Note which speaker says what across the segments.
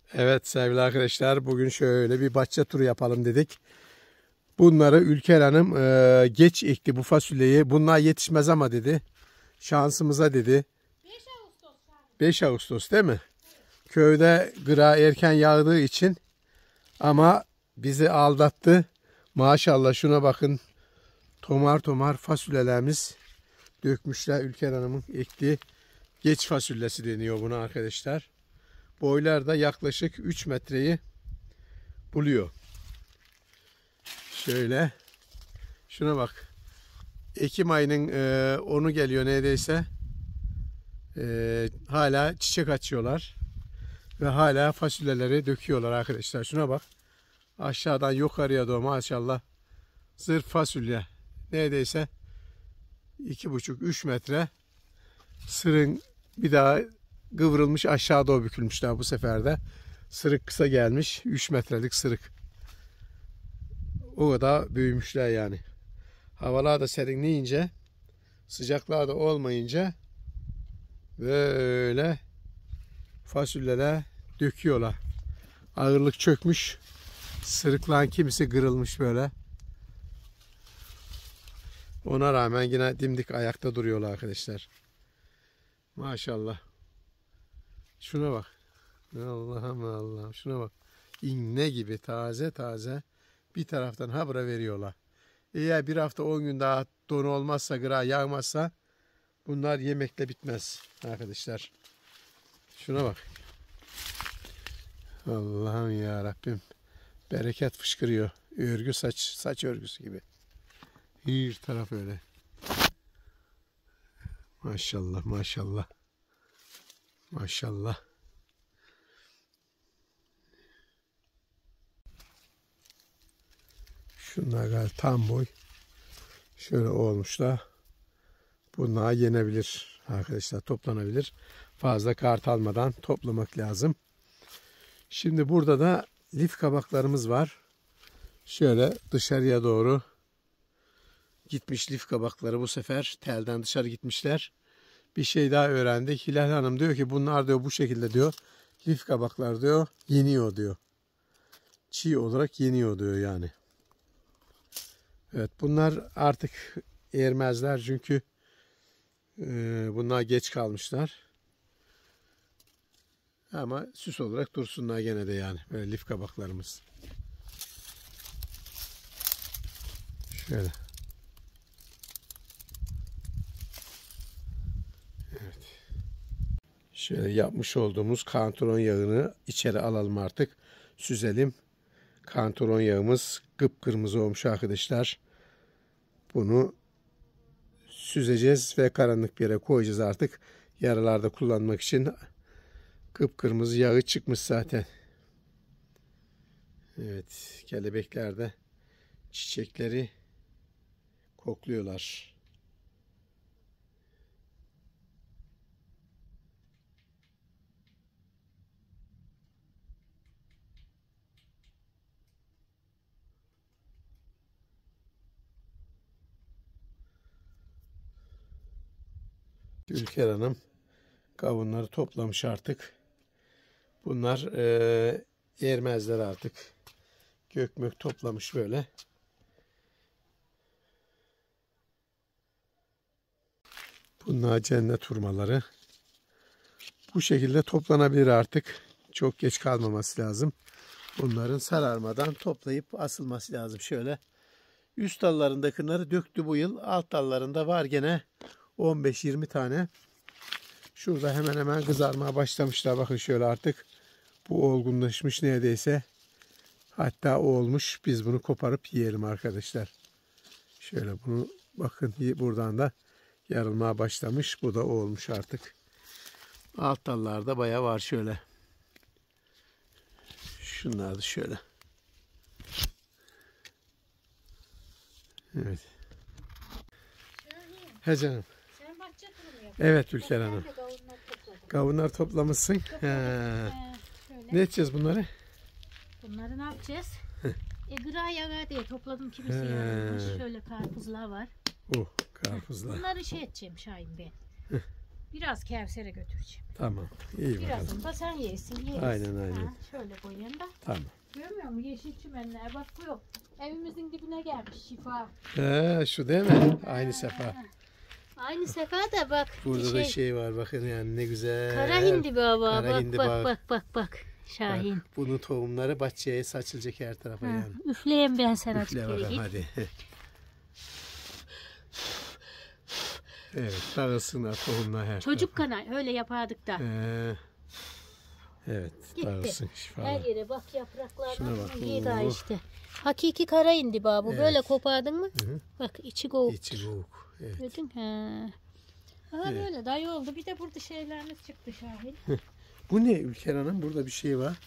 Speaker 1: Evet sevgili arkadaşlar, bugün şöyle bir bahçe turu yapalım dedik. Bunları Ülker Hanım geç ekti bu fasulyeyi. Bunlar yetişmez ama dedi. Şansımıza dedi. 5 Ağustos değil mi? Köyde gıra erken yağdığı için ama bizi aldattı. Maşallah şuna bakın. Tomar tomar fasulyelerimiz dökmüşler. Ülker Hanım'ın ektiği geç fasulyesi deniyor buna arkadaşlar. Boylar da yaklaşık 3 metreyi buluyor. Şöyle. Şuna bak. Ekim ayının 10'u geliyor neredeyse. Hala çiçek açıyorlar. Ve hala fasulyeleri döküyorlar arkadaşlar. Şuna bak. Aşağıdan yukarıya doğru maşallah. Zırh fasulye. Neredeyse 2,5-3 metre. Sırın bir daha kıvrılmış, aşağı doğru bükülmüşler bu sefer de. Sırık kısa gelmiş. 3 metrelik sırık. O kadar büyümüşler yani. Havalar da serinleyince, sıcaklar da olmayınca böyle fasulyeler döküyorlar. Ağırlık çökmüş. Sırıkların kimisi kırılmış böyle. Ona rağmen yine dimdik ayakta duruyorlar arkadaşlar. Maşallah. Şuna bak. Allah'ım Allah'ım. Şuna bak. İğne gibi taze taze bir taraftan habire veriyorlar. Eğer bir hafta 10 gün daha don olmazsa, gıra yağmazsa bunlar yemekle bitmez arkadaşlar. Şuna bak. Allah'ım ya Rabbim. Bereket fışkırıyor. Örgü saç örgüsü gibi. Her taraf öyle. Maşallah maşallah. Maşallah. Şunlar galiba tam boy. Şöyle olmuşlar. Bunlar yenebilir arkadaşlar. Toplanabilir. Fazla kart almadan toplamak lazım. Şimdi burada da lif kabaklarımız var. Şöyle dışarıya doğru gitmiş lif kabakları, bu sefer telden dışarı gitmişler. Bir şey daha öğrendik. Hilal Hanım diyor ki bunlar diyor bu şekilde diyor. Lif kabaklar diyor yeniyor diyor. Çiğ olarak yeniyor diyor yani. Evet, bunlar artık ermezler çünkü bunlar geç kalmışlar. Ama süs olarak dursunlar gene de yani. Böyle lif kabaklarımız. Şöyle. Evet. Şöyle yapmış olduğumuz kantaron yağını içeri alalım artık. Süzelim. Kantaron yağımız kıpkırmızı olmuş arkadaşlar. Bunu süzeceğiz ve karanlık bir yere koyacağız artık. Yaralarda kullanmak için. Kıpkırmızı yağı çıkmış zaten. Evet, kelebekler de çiçekleri kokluyorlar. Ülker Hanım kavunları toplamış artık. Bunlar ermezler artık. Gökmök toplamış böyle. Bunlar cennet hurmaları. Bu şekilde toplanabilir artık. Çok geç kalmaması lazım. Bunların sararmadan toplayıp asılması lazım. Şöyle üst dallarındakileri döktü bu yıl. Alt dallarında var gene 15-20 tane. Şurada hemen hemen kızarmaya başlamışlar. Bakın şöyle artık bu olgunlaşmış neredeyse. Hatta o olmuş. Biz bunu koparıp yiyelim arkadaşlar. Şöyle bunu bakın, buradan da yarılmaya başlamış. Bu da o olmuş artık. Alt dallarda bayağı var şöyle. Şunlar da şöyle. Evet. He canım. Evet Ülker Hanım. Kavunlar toplamışsın. Ne edeceğiz bunları?
Speaker 2: Bunları ne yapacağız? Gıra yağı diye topladım, kimisi yarılmış. Şöyle karpuzlar var.
Speaker 1: Karpuzlar.
Speaker 2: Bunları şey edeceğim Şahin ben. Biraz Kevser'e götüreceğim.
Speaker 1: Tamam. İyi bakalım.
Speaker 2: Birazını da sen yesin. Yeriz.
Speaker 1: Aynen, aynen.
Speaker 2: Ha, şöyle koyayım da.
Speaker 1: Tamam.
Speaker 2: Görmüyor musun? Yeşil çimenler. Bak bu yok. Evimizin dibine gelmiş şifa.
Speaker 1: Şu değil mi? Aynı sefa.
Speaker 2: Aynı sefa da bak.
Speaker 1: Burada da şey var bakın yani ne güzel.
Speaker 2: Kara hindi baba.
Speaker 1: Kara
Speaker 2: Bak
Speaker 1: hindi
Speaker 2: bak. Şahin.
Speaker 1: Bak, bunun tohumları bahçeye saçılacak her tarafa yani.
Speaker 2: Üfleyen ben sana
Speaker 1: Üfle
Speaker 2: açık
Speaker 1: bakalım hadi. Evet, dağılsınlar tohumlar her
Speaker 2: Çocuk kana öyle yapardık da.
Speaker 1: Evet,
Speaker 2: Gitti.
Speaker 1: dağılsın
Speaker 2: Her
Speaker 1: şifalar.
Speaker 2: yere bak yapraklardan
Speaker 1: Şuna bak,
Speaker 2: daha işte. Hakiki kara indi baba.
Speaker 1: Evet.
Speaker 2: Böyle kopardın mı?
Speaker 1: Hı.
Speaker 2: Bak içi kovuk.
Speaker 1: İçi soğuk. Evet.
Speaker 2: Gördün ha. Aha
Speaker 1: Evet.
Speaker 2: böyle dayı oldu. Bir de burada şeylerimiz çıktı Şahin.
Speaker 1: Bu ne Ülker Hanım? Burada bir şey var.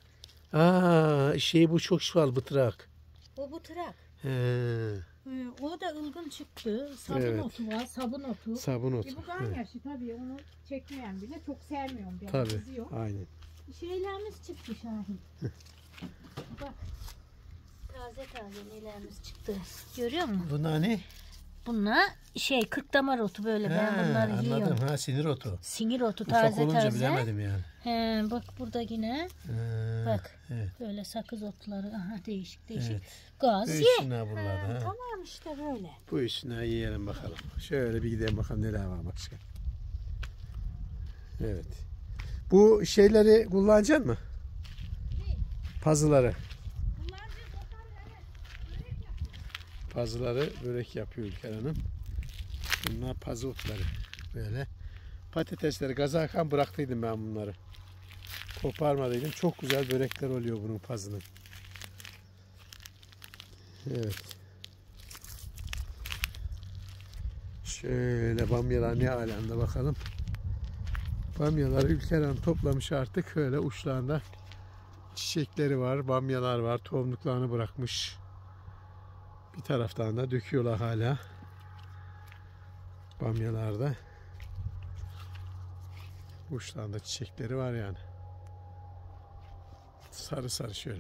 Speaker 1: Bu çok şifalı bıtrak.
Speaker 2: O bu tırak.
Speaker 1: He,
Speaker 2: O da ılgın çıktı. Sabun
Speaker 1: Evet.
Speaker 2: otu var. Sabun otu.
Speaker 1: sabun otu.
Speaker 2: Bu ganyaşı tabii onu çekmeyen bile çok sevmiyorum. Ben.
Speaker 1: Tabii,
Speaker 2: Kızıyor.
Speaker 1: aynen.
Speaker 2: Şeylerimiz çıktı Şahin. Bak. Taze nelerimiz çıktı. Görüyor musun?
Speaker 1: Bunlar ne?
Speaker 2: Bunlar kırk damar otu böyle. Ben bunları
Speaker 1: anladım.
Speaker 2: yiyorum.
Speaker 1: Sinir otu.
Speaker 2: Sinir otu
Speaker 1: Ufak
Speaker 2: taze
Speaker 1: olunca
Speaker 2: taze.
Speaker 1: bilemedim yani.
Speaker 2: Bak burada yine. Bak.
Speaker 1: Evet.
Speaker 2: Böyle sakız otları. Aha değişik.
Speaker 1: Evet.
Speaker 2: Gaz
Speaker 1: Bu
Speaker 2: ye.
Speaker 1: işine buralarda. Ha.
Speaker 2: Tamam işte böyle.
Speaker 1: Bu işine yiyelim bakalım. Şöyle bir gidelim bakalım neler var başka. Evet. Bu şeyleri kullanacak mı? Pazıları. Pazıları börek yapıyor Ülker Hanım. Bunlar pazı otları. Böyle. Patatesleri gazakan bıraktıydım ben bunları. Koparmadıydım. Çok güzel börekler oluyor bunun pazının. Evet. Şöyle bamyalar ne alemde bakalım. Bamyaları Ülker Hanım toplamış artık. Öyle uçlarında çiçekleri var. Bamyalar var. Tohumluklarını bırakmış. Bir taraftan da döküyorlar hala. Bamyalarda. Uçlarında çiçekleri var yani. Sarı sarı şöyle.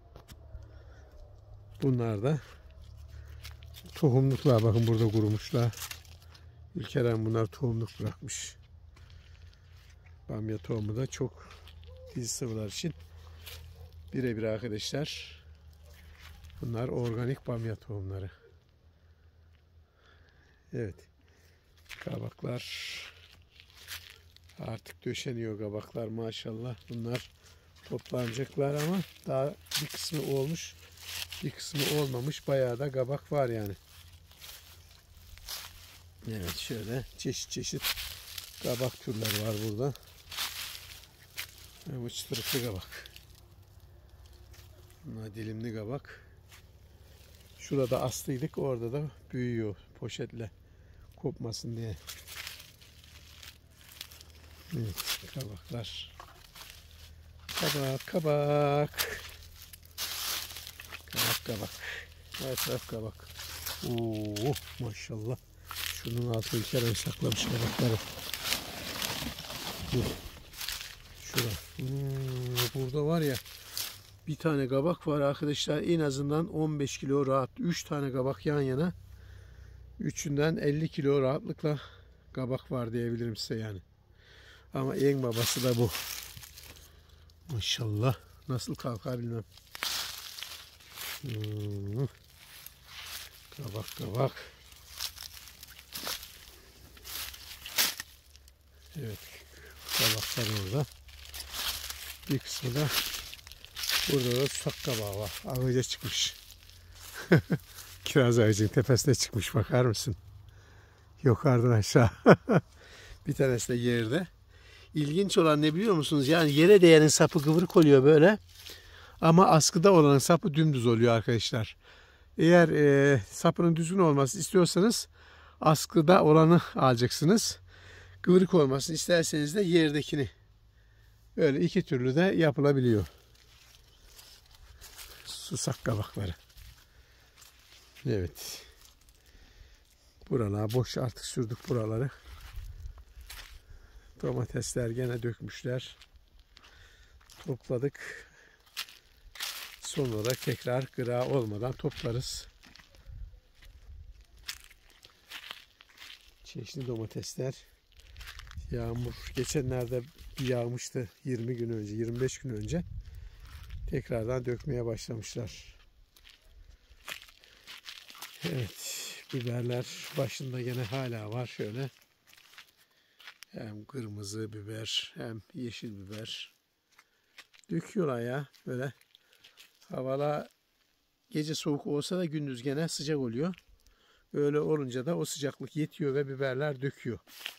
Speaker 1: Bunlar da tohumluklar. Bakın burada kurumuşlar. Ülker Hanım bunlar tohumluk bırakmış. Bamya tohumu da çok dizi sıvılar için birebir arkadaşlar. Bunlar organik bamya tohumları. Evet. Kabaklar artık döşeniyor kabaklar maşallah. Bunlar toplanacaklar ama daha bir kısmı olmuş, bir kısmı olmamış. Bayağı da kabak var yani. Evet şöyle çeşit çeşit kabak türleri var burada. Bu çıtırıklı kabak. Bunlar dilimli kabak. Şurada astıydık, orada da büyüyor poşetle kopmasın diye. Evet, kabaklar. Kabak, kabak. Kabak, kabak. Her taraf kabak. Oo, maşallah. Şunun altını kere saklamış kabakları. Şurada. Burada var ya. Bir tane kabak var arkadaşlar. En azından 15 kilo rahat. 3 tane kabak yan yana. Üçünden 50 kilo rahatlıkla kabak var diyebilirim size yani. Ama en babası da bu. Maşallah. Nasıl kalkar bilmem. Kabak kabak. Evet. Kabaklar orada. Bir kısmı da burada da susak kabağı var. Ağaca çıkmış. Kiraz ağacının tepesine çıkmış. Bakar mısın? Yukarıdan aşağı. Bir tanesi de yerde. İlginç olan ne biliyor musunuz? Yani yere değenin sapı kıvırık oluyor böyle. Ama askıda olanın sapı dümdüz oluyor arkadaşlar. Eğer sapının düzgün olması istiyorsanız askıda olanı alacaksınız. Kıvırık olmasını isterseniz de yerdekini. Böyle iki türlü de yapılabiliyor. Susak kabakları. Evet. Buralar boş, artık sürdük buraları. Domatesler gene dökmüşler. Topladık. Son olarak tekrar gıra olmadan toplarız. Çeşitli domatesler. Yağmur geçenlerde bir yağmıştı 20 gün önce, 25 gün önce. Tekrardan dökmeye başlamışlar. Evet, biberler başında gene hala var şöyle. Hem kırmızı biber hem yeşil biber. Döküyorlar ya böyle. Havalar gece soğuk olsa da gündüz gene sıcak oluyor. Öyle olunca da o sıcaklık yetiyor ve biberler döküyor.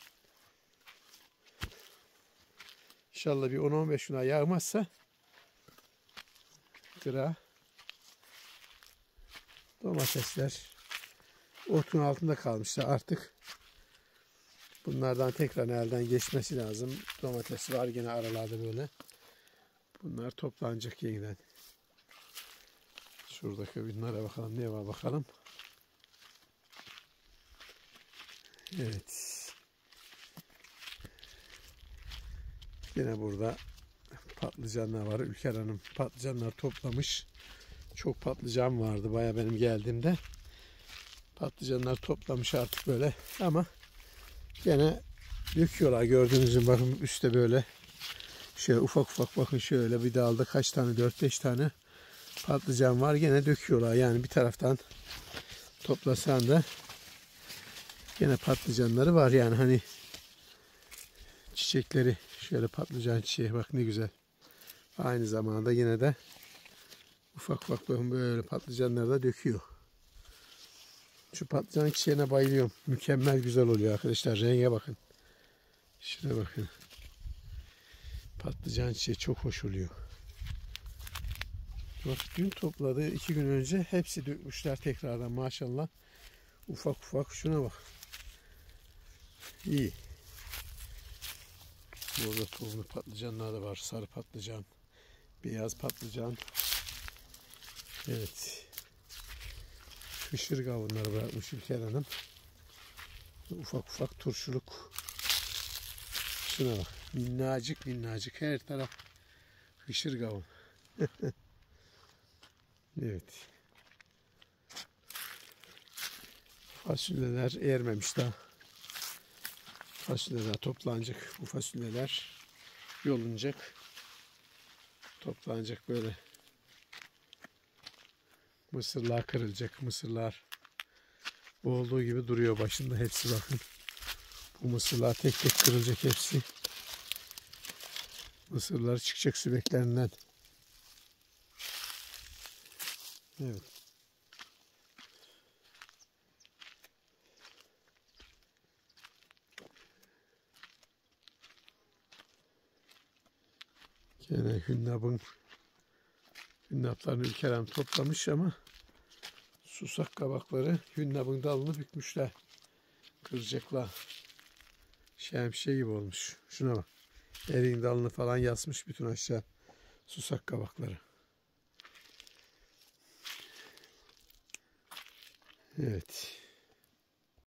Speaker 1: İnşallah bir 10-15 gün yağmazsa kıra domatesler otun altında kalmışlar artık. Bunlardan tekrar elden geçmesi lazım. Domates var gene aralarda böyle. Bunlar toplanacak yeniden. Şuradaki bunlara bakalım. Ne var bakalım. Evet. Yine burada patlıcanlar var. Ülker Hanım patlıcanlar toplamış. Çok patlıcan vardı baya benim geldiğimde. Patlıcanlar toplamış artık böyle. Ama gene döküyorlar. Gördüğünüz gibi bakın üstte böyle. Şöyle ufak ufak bakın şöyle bir dalda kaç tane 4-5 tane patlıcan var. Gene döküyorlar. Yani bir taraftan toplasan da gene patlıcanları var. Yani hani çiçekleri şöyle patlıcan çiçeği bak ne güzel. Aynı zamanda yine de ufak ufak bakın böyle patlıcanları da döküyor. Şu patlıcan çiçeğine bayılıyorum. Mükemmel güzel oluyor arkadaşlar. Renge bakın. Şuna bakın. Patlıcan çiçeği çok hoş oluyor. Bak dün topladığı 2 gün önce hepsi dökmüşler tekrardan maşallah. Ufak ufak şuna bak. İyi. Burada tohumlu patlıcanlar da var. Sarı patlıcan. Beyaz patlıcan. Evet. Kışır kavunları bırakmış Ülker Hanım. Ufak ufak turşuluk. Şuna bak. Minnacık minnacık. Her taraf kışır kavun. Evet. Fasulyeler ermemiş daha. Fasulyeler toplanacak. Bu fasulyeler yolunacak. Toplanacak böyle. Mısırlar kırılacak. Mısırlar olduğu gibi duruyor başında hepsi bakın. Bu mısırlar tek tek kırılacak hepsi. Mısırlar çıkacak sübeklerinden. Evet. Gene hünnaplarını Ülker Hanım toplamış ama susak kabakları hünnapın dalını bükmüşler. Kıracaklar. Şemsiye gibi olmuş. Şuna bak. Eriğin dalını falan yasmış bütün aşağı susak kabakları. Evet.